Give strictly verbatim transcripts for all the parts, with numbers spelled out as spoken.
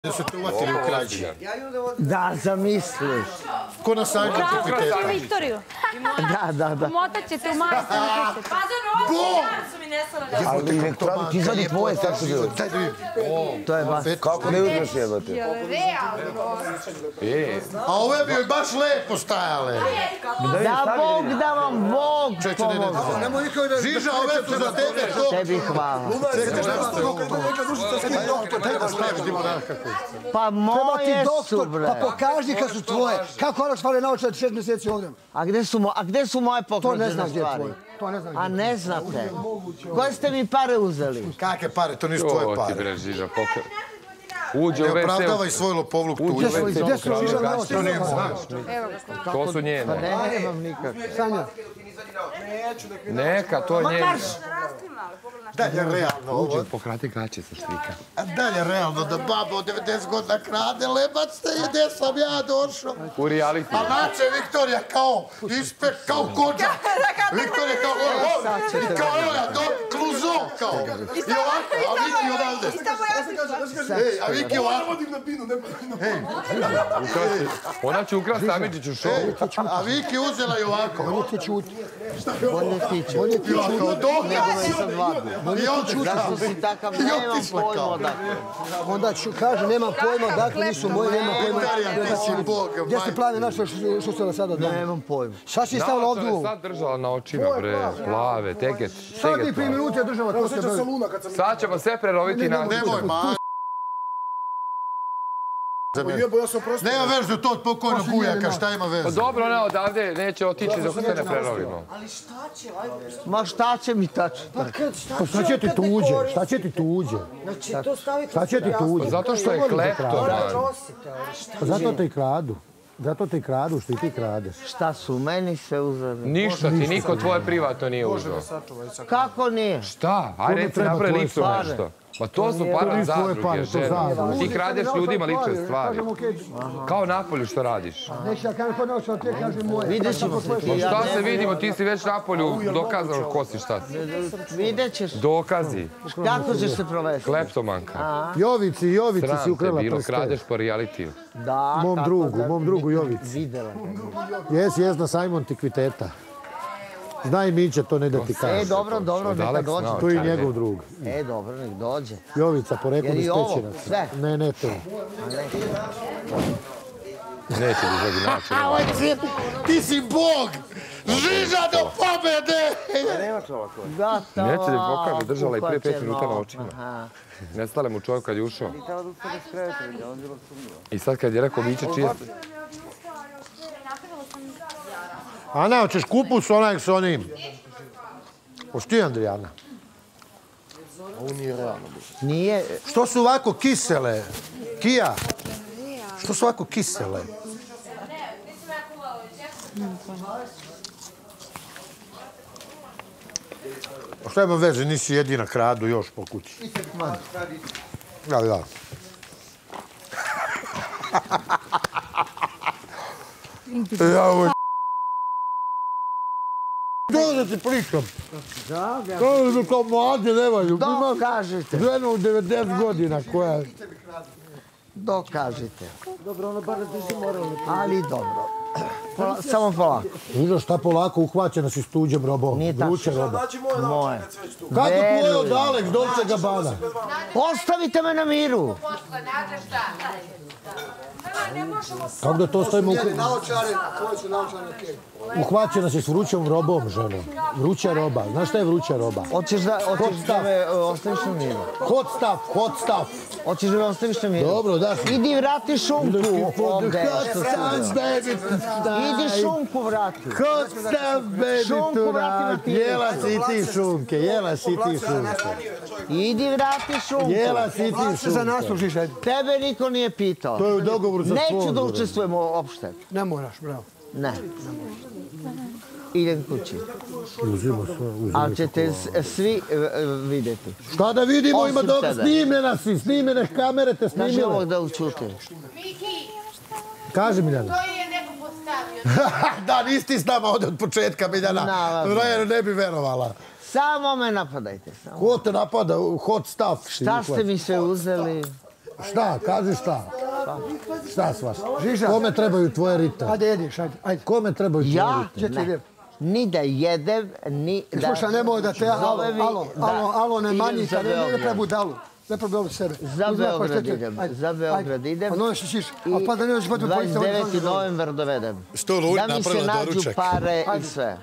Da su te uvatili u krađi. Da, zamisliš. Ko na sajmu antikviteta. Ukrao Viktoriju. Da, da, da. Motat ćete u majicu. Bom! Ali ne kradu, ti izvadi tvoje, kako se bilo. Daj da vidim. To je baš... Kako ne uzmeš jebate? A ove bi joj baš lepo stajale. Da Bog, da vam Bog pomogne. Žiža, ove su za tebe to. Tebi hvala. Čekaj, šta ste ovo? Daj da staviš dimona kako. Pa moje su, bre. Pa pokaži kad su tvoje. Kako ona švale naučila šest mjeseci ovdje? A gdje su, mo, a gdje su moje pokrađene stvari? To ne znam gdje. A ne znate. Koje ste mi pare uzeli? Kakve pare? To nisu tvoje Ovo ti pare. bre, Žiža, pokaži. Uđe u Ne ve ce. opravdavaj svoj lopovluk tu. Uđe u ve ce. Gdje su Žiža naučila? To nije moje. To su njene. Ne, nemam nikak. Sanja. Neka, to je njene. Dalje realno ovo. Uđe, pokrati gaće sa štrika. A dalje realno da baba od devedeset godina krade, lebac te je, gdje sam ja došao. U reality. A nače Viktorija kao ispek, kao kođa. Viktorija kao ovo, i kao evo ja, do kluzo kao. I ovako, a Viki odavde. Ej, a Viki ovako. Ukrasti. Ona će ukrasti Amidžiću šovu. A Viki uzela i ovako. Bolje ti čuti. Bolje ti ću. Bolje ti I ovako, čuti. dok Nego me sad vadi. I otišla. Zašto si takav, nemam pojma odakle. Onda ću kaže, nemam pojma, dakle nisu moje, nemam pojma. Viktorija, ti si Bog. Gdje ste plane našli što ste sada doma? Nemam pojma. Šta si stavila ovdje Naočare u? sad držala na očima, bre, plave, teget. Sad teget ti prije plave. minute država to se broj. Sad ćemo sve preroviti na... Nemoj, ma. Nema vezu to od pokojnog bujaka, šta ima Pa vezu? dobro, ona odavde neće otići dok se ne prerovimo. Ma šta će mi tačno? Pa šta će ti tuđe? Šta će ti tuđe? Šta će ti tuđe? Zato što je kleptoman. Pa zato te i kradu. Zato te i kradu što i ti kradeš. Šta su meni sve uzeli? Ništa ti, niko tvoje privatno nije uzeo. Kako nije? Šta? Ajde, Kome reci treba napravi tvoje lično pare? nešto. Pa to su para nisu tvoje zadruge, pare, to žena. zadruge. Ti kradeš ljudima lične stvari. Kažem, okej. Kao napolju što radiš. Neće ja kažem, ko naučila te kaže moje. Vidjet ćemo se ti. Pa ja šta ne se znam. vidimo, ti si već napolju dokazano ko si šta si. Vidjet ćeš. Dokazi. Kako ćeš se provesti? Kleptomanka. Jovici, Jovici si Sram te ukrala bilo, prste. kradeš po realitiju. Da, Mom tako drugu, da mom bi drugu Jovici. Videla. Jes, jes na sajmu antikviteta. Zna i Miće, to ne da ti E, kaže. dobro, dobro, neka Dalek dođe. znao. Tu je i njegov drug. E, dobro, nek dođe. Jovica, porekao Jer mi i ovo, stećenac. sve. Ne, ne to. Neće ti želi naći. A ovaj cijel, ti si Bog! Žiža do pobjede! Gata, Neće da pokaže, držala i prije pet minuta na očima. Aha. Nestale mu čovjek kad je ušao. I sad kad je rekao Miće čije... Ana, hoćeš kupus onaj s onim? Hoš ti, Andrijana? Nije, Što su ovako kisele? Kija? Što su ovako kisele? A šta ima veze, nisi jedina kradu još po kući. Da, da. Ja, ovo je... To da ti pričam. To je kao mlade nemaju. dokažite, Žena u devedeset godina koja je... dokažite. Ali dobro. Pola- Samo polako. Žižo, šta polako uhvaćena si s tuđem robom. Nije tačno. Vruće roba. Moje. Kako tvoje Veruj. od Aleks, Dolce Gabbana? Ostavite me na miru. Kako da to stavimo u... Naočare, koji su naočare, okej. Uhvaćena si s vrućom robom, ženo. Vruća roba. Znaš šta je vruća roba? Hoćeš da, hoćeš da me uh, ostaviš na miru? Hot stuff, hot stuff. Hoćeš da me ostaviš na miru? Dobro, daš mi. Idi vrati šunku ovdje. Hot što si stuff, uzeo. baby, Idi šunku vrati. Hot stuff, baby, Šunku vrati na tonight. pivo. Jela si ti šunke, jela si ti šunke. Idi vrati šunku. Jela si ti Za šunke. nastup, Žiža, Tebe niko nije pitao. To je u dogovoru sa Neću da sponzorom. učestvujemo uopšte. ne moraš, bravo. Ne. Idem kući. Uzimo sve, uzimo. Ali ćete s- svi e, e, vidjeti. Šta da vidimo, ima Osim dobro tebe. snimljena si, snimljene kamere te Kaži snimljene. ovog da učuti. Kaži Miljana. To je neko postavio. Da, nisi ti s nama ovdje od početka, Miljana. Naravno. Rajana ne bi verovala. Samo me napadajte. Samo. Ko te napada? Hot stuff. si Šta ste uhvatio. mi sve uzeli? Šta, kaži šta. Šta svaš? Žiža. Kome trebaju tvoje rite? Ajde, jediš, ajde, ajde. Kome trebaju tvoje Ja? rite? Gdje ti idem? Ni da jedem, ni da... Slušaj, nemoj da te, alo, Zovevi alo, da alo, alo, ne idem manjita, za ne, ne, ne Beograd. pravi budalu. Ne pravi budalu sebe. Za Uzmaj Beograd paštete. idem, Ajde, za Beograd ajde. idem. A noć ćeš, I a pa da ne dođeš potom dvadeset deveti novembar dovedem. Sto ludi Da mi se napravila nađu doručak. pare i sve.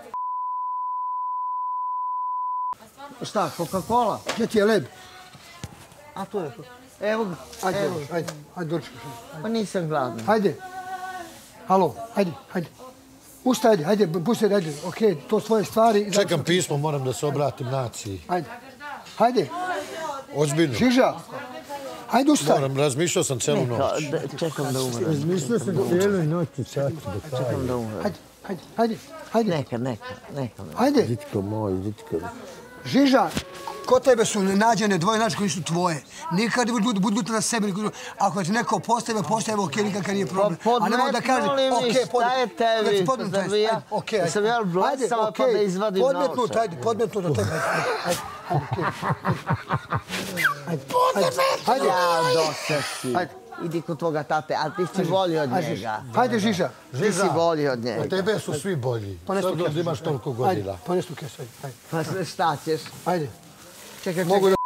Šta, Coca-Cola? Gdje ti je led? A tu je. Evo ga. Ajde, Evo. ajde, ajde, dočekaš. Pa nisam gladan. Ajde. Alo, ajde, ajde. Usta, ajde, ajde, pusti, ajde, okej, to svoje stvari. Čekam pismo, moram da se obratim naciji. Ajde, ajde, Ozbiljno. Žiža. Ajde, ustaj. Moram, razmišljao sam celu noć. Ka- da- Čekam da umrem. Razmišljao sam cijelu noć i sad do kraja. Čekam da umrem. Ajde, ajde, ajde, ajde, Neka, neka, neka. ajde. Dičko moj, dičko. Žiža, kod tebe su nađene dvoje način koji su tvoje. Nikad ne budu budu na sebe. nikad- Ako ti neko postavi, postavi, okej, nikakav nije problem. Pa A nemoj da kaže, podmetnuli mi, okej, šta je tebi? Da ti podmetnu, Da bi ja- ajde, okej, da ajde. sam ja blasala Ajde, pa okej, da izvadim podmetnut, novce. ajde, podmetnut od tebe. Ajde, ajde, okej. Ajde, ajde, ajde. Ja, dosta si. Ajde. Idi kod tvoga tate, a ti si bolji od Ajde, njega. Ajde, Žiža. Ti si bolji od njega. Od tebe su svi bolji. Ponesu Sad kesu. imaš toliko Ajde, godina. ponesu kesu, ajde. Pa sve šta ćeš? Ajde. Čekaj, Mogu čekaj.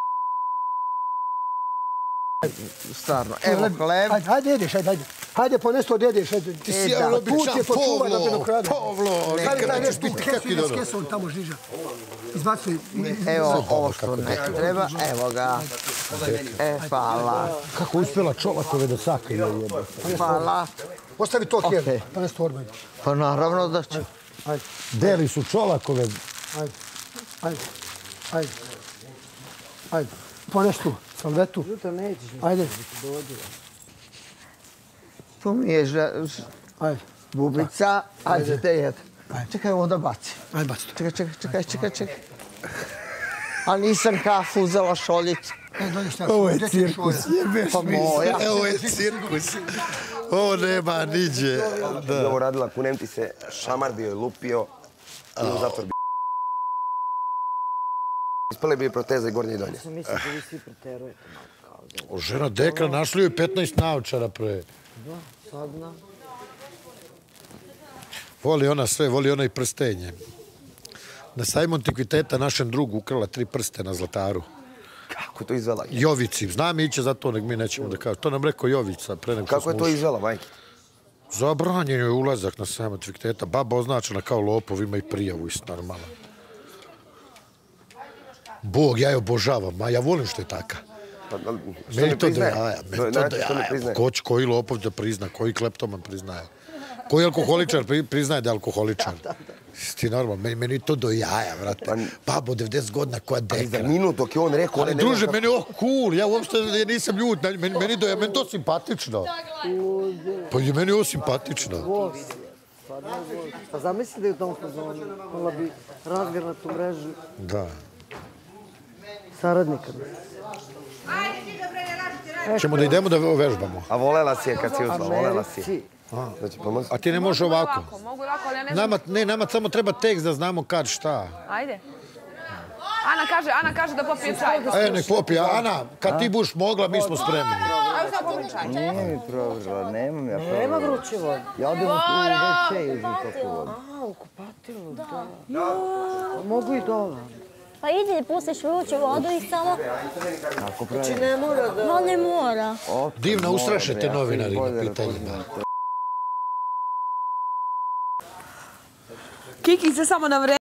Stvarno, evo hleb. Ajde, ajde, jedeš, ajde, ajde. Ajde, ponesu od jedeš, ajde. Ti E, si da, jedan običan Put je počuvaj da te Pavlo. dokrade. Pavlo, Stavi nikad taj nećeš nešto biti u kesu, kakvi ide s dobro. kesom tamo, Žiža. Izbacuj. Evo ovo što ne treba, evo ga. E, hvala. Kako uspjela Čolakove da sakaju jebe. Hvala. Ostavi to Okej. kjer, pa ne torbe. Pa naravno da ću. Ajde, Deli su Čolakove. ajde, ajde, ajde, ajde. Ponesi tu, salvetu. Ajde, Tu mi je ža- ž- ajde, bubica, ajde te jed. Čekaj, ovo da baci. ajde, baci to. Čekaj, čekaj, čekaj, čekaj, čekaj. A nisam kafu uzela šoljicu. E, dođeš na Ovo je gdje ti je cirkus, šolja? jebeš Pa mi moja. se. Ovo je cirkus. Ovo nema niđe. Je ovo radila, kunem ti se, šamar bio je lupio i u zatvor bio. Ispale bi je proteza i gornje i donje. O, žena dekra, našli joj petnaest naočara pre. Voli ona sve, voli ona i prstenje. Na sajmu antikviteta našem drugu ukrala tri prste na zlataru. Kako je to izvela? Jovici, znam iće za to, nek mi nećemo da kažem. To nam rekao Jovica pre nego što Kako je smo to ušli. izvela, majke? Zabranjen je ulazak na sajmu antikviteta. Baba označena kao lopov, ima i prijavu isto normalno. Bog, ja je obožavam, a ja volim što je taka. Pa, da- što Meni ne to do priznaje? jaja, meni to Znači, do što ne jaja. priznaje? Ko će, koji lopov da prizna, koji kleptoman priznaje. Koji alkoholičar pri- priznaje da je alkoholičar. Ti normalno, meni, meni to do jaja, vrate. Babo, devedeset godina, koja Ali za dekra. minut dok je on rekao... Ali one ne druže, znam meni je ovo cool, ja uopšte nisam ljud, meni, meni, do, meni to simpatično. Pa je meni ovo simpatično. Pa zamisli da je u tom fazonu, imala bi razgranatu mrežu Da. saradnika. Ćemo da idemo da vežbamo. A volela si je kad si uzla, volela si je. Americi. Znači, pomozi. A ti ne možeš ovako. Mogu ovako, ali ja ne znam. Nama, ne, nama samo treba tekst da znamo kad šta. Ajde. Ana kaže, Ana kaže da popije čaj. E, nek popija. Ana, kad ti buš mogla, mi smo spremni. Ajde samo popije čaj. Nije mi provjerila, nemam ja provjerila. Nema vruće vode. Ja odem u ve ce i uzim toplu vodu. A, u kupatilu, da. Mogu i dole. Pa idi, pustiš vruću vodu i samo... Kako pravi? Znači ne mora da... No ne mora. Divno ustrašete novinari na pitanjima. Kiki se samo na vreme